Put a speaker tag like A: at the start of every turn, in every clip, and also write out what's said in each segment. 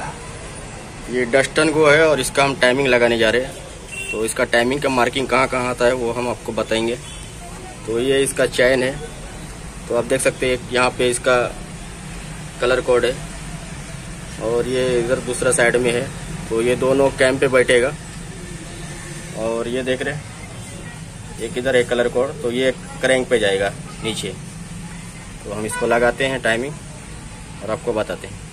A: ये डस्टन को है और इसका हम टाइमिंग लगाने जा रहे हैं। तो इसका टाइमिंग का मार्किंग कहाँ कहाँ आता है वो हम आपको बताएंगे। तो ये इसका चैन है, तो आप देख सकते हैं यहाँ पे इसका कलर कोड है और ये इधर दूसरा साइड में है। तो ये दोनों कैम पे बैठेगा और ये देख रहे हैं एक इधर है कलर कोड, तो ये क्रैंक पे जाएगा नीचे। तो हम इसको लगाते हैं टाइमिंग और आपको बताते हैं।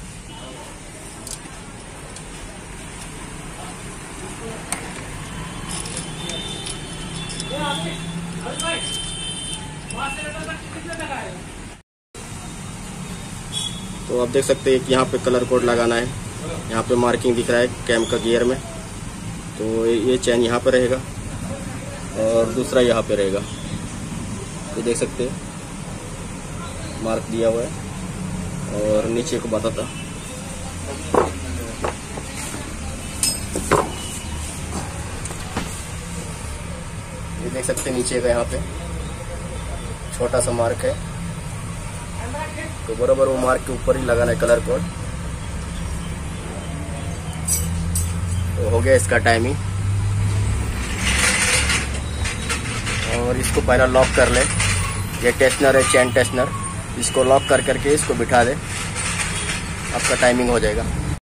A: तो आप देख सकते हैं कि यहाँ पे कलर कोड लगाना है। यहाँ पे मार्किंग दिख रहा है कैम का गियर में। तो ये चैन यहाँ पे रहेगा और दूसरा यहाँ पे रहेगा। ये देख सकते हैं मार्क दिया हुआ है और नीचे को बताता। ये देख सकते हैं नीचे का यहाँ पे छोटा सा मार्क है, तो बराबर वो मार्क के ऊपर ही लगाना है कलर कोड। तो हो गया इसका टाइमिंग। और इसको पहला लॉक कर ले। ये टेस्नर है, चैन टेस्नर, इसको लॉक कर करके इसको बिठा दे, आपका टाइमिंग हो जाएगा।